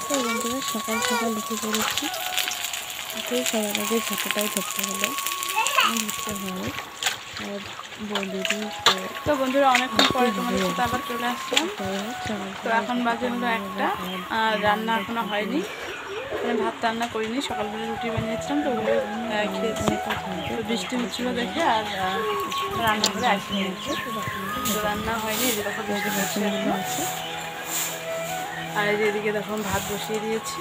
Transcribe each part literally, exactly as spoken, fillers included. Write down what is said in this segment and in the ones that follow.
তো বন্ধুরা সকাল সকাল উঠে পড়েছি, উঠে সবার আগে ঝাঁটাটাই ধরতে হলো, ধরতে হয়। আর বন্ধুদের তো বন্ধুরা অনেকক্ষণ পরে তোমাদের সাথে আবার চলে আসলাম। তো এখন বাজে হলো একটা, আর রান্না এখনো হয়নি, মানে ভাত রান্না করিনি, সকালবেলা রুটি বানিয়েছিলাম তো ওগুলো খেয়েছি। তো বৃষ্টি হচ্ছিলো দেখে আর রান্না করে আসতে হয়েছে, তো রান্না হয়নি। এই যে দেখো বৃষ্টি হচ্ছে এখনো আছে, আর এই যে এদিকে দেখো ভাত বসিয়ে দিয়েছি।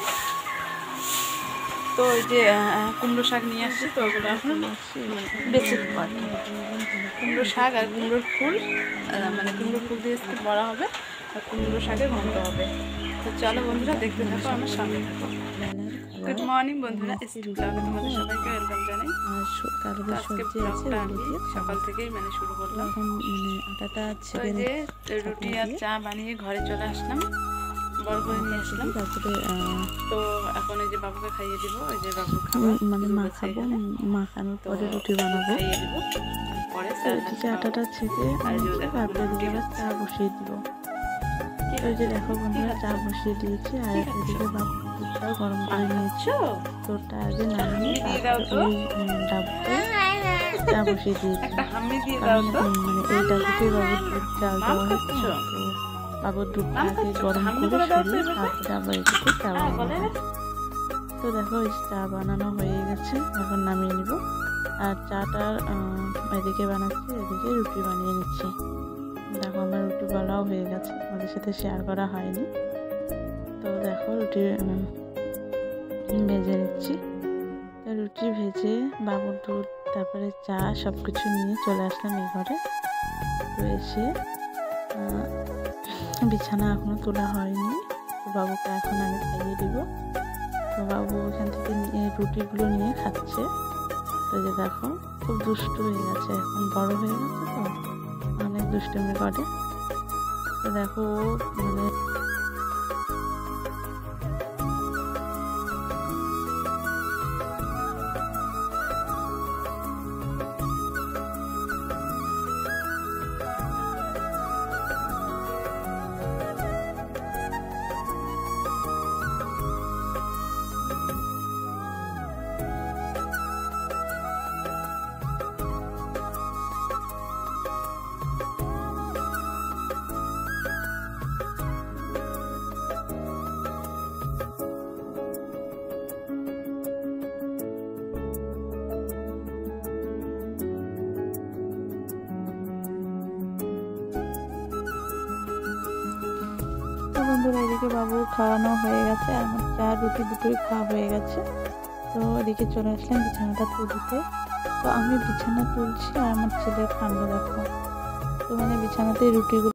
তো ওই যে কুমড়ো শাক নিয়ে আসছি, তো ওগুলো এখন বেছে দেবো আর কি। কুমড়ো শাক আর কুমড়োর ফুল, মানে কুমড়োর ফুল দিয়ে বড়া হবে আর কুমড়ো শাকের ঘন্ট হবে। তো চলো বন্ধুরা দেখতে থাকো, আমার সামনে থাকো। গুড মর্নিং বন্ধুরা, স্টিল ব্লগে তোমাদের সবাইকে ওয়েলকাম জানাই। আজকে ব্লগটা আমি সকাল থেকেই মানে শুরু করলাম। ওই যে রুটি আর চা বানিয়ে ঘরে চলে আসলাম, বড় করে নিয়ে আসলাম। তারপরে তো এখন এই যে বাবুকে খাইয়ে দিব, ওই যে বাবু খাবার মানে মা খাবো, মাখানোর পরে রুটি বানাবো, খাইয়ে দিব। তারপরে আটাটা ছেঁকে তারপরে দিকে আবার চা বসিয়ে দিব। ওই যে দেখো বন্ধুরা চা বসিয়ে দিয়েছি, আর এদিকে বাবু দুধটাও গরম করে নিয়েছি। তোরটা আগে নামিয়ে ওই ডাবতে চা বসিয়ে দিয়েছি, মানে এই ডাবতে বাবুর দুধ চাল দেওয়া হচ্ছে। তো বাবুর দুধটাকে গরম করে সরিয়ে তারপরে আবার এদিকে চা বানাবো। তো দেখো এই চা বানানো হয়ে গেছে, এখন নামিয়ে নিব। আর চাটার এদিকে বানাচ্ছি, এদিকে রুটি বানিয়ে নিচ্ছি। দেখো আমার রুটি বলাও হয়ে গেছে, আমাদের সাথে শেয়ার করা হয়নি। তো দেখো রুটি ভেজে নিচ্ছি। তো রুটি ভেজে বাবুর দুধ তারপরে চা সব কিছু নিয়ে চলে আসলাম এই ঘরে। তো এসে বিছানা এখনো তোলা হয়নি, তো বাবুকে এখন আমি খাইয়ে দিব। তো বাবু ওখান থেকে নিয়ে রুটিগুলো নিয়ে খাচ্ছে। তো যে দেখো খুব দুষ্টু হয়ে গেছে, এখন বড় হয়ে গেছে তো অনেক দুষ্টুমি করে। তো দেখো মানে বন্ধুরা এদিকে বাবুর খাওয়ানো হয়ে গেছে, আমার চা রুটি দুটোই খাওয়া হয়ে গেছে। তো এদিকে চলে আসলাম বিছানাটা তুলতে। তো আমি বিছানা তুলছি আর আমার ছেলের কাণ্ড দেখো, তো মানে বিছানাতে রুটিগুলো